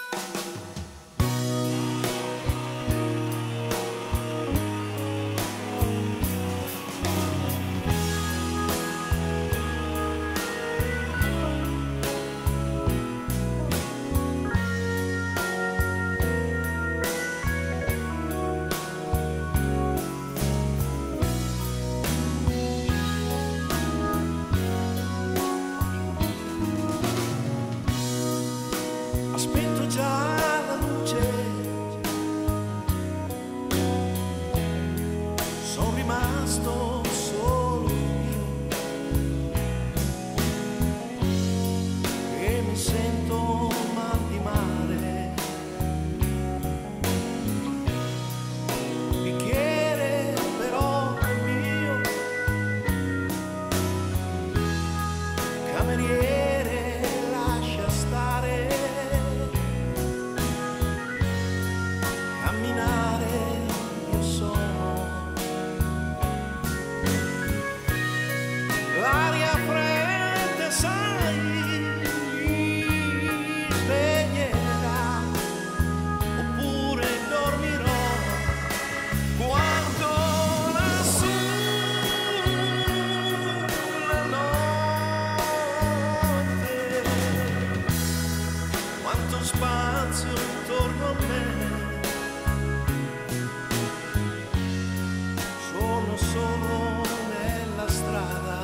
Rimasto solo io e mi sento mal di mare. Bicchiere però è mio, cameriere lascia stare, camminare io sono. L'aria fredda, sai, mi sveglierà, oppure dormirò quando lassù la notte, quanto spazio intorno a me, sono solo nella strada.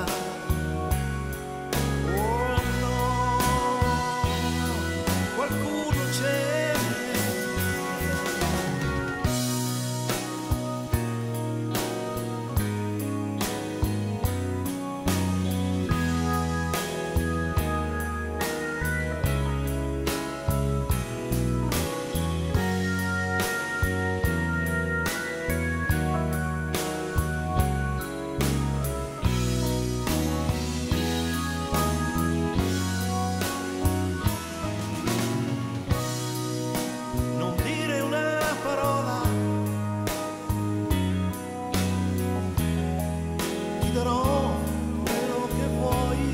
Darò quello che vuoi,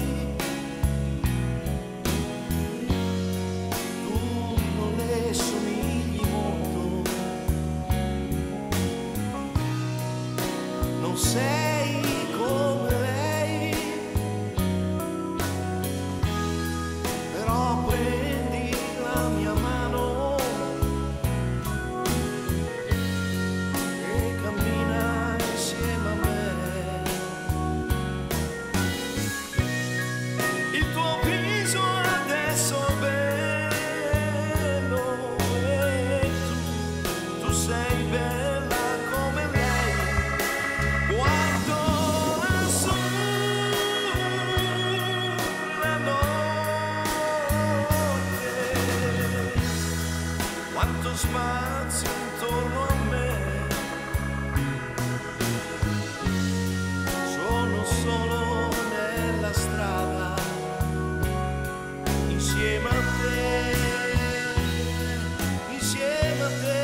tu non le somigli molto, non sei come lei, però prendi la mia mano e cammina insieme a me. Sei bella come lei, guardo lassù la notte, quanto spazio intorno a me, sono solo nella strada insieme a te, insieme a te.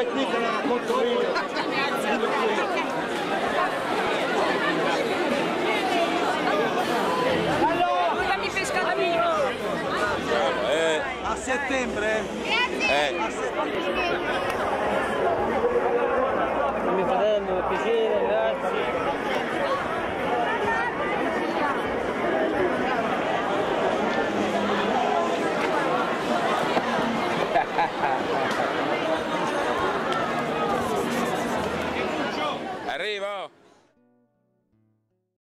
Stai qui che la conto io. Fammi pescatino! A settembre? Mio fratello, è piacere, grazie. Arriva!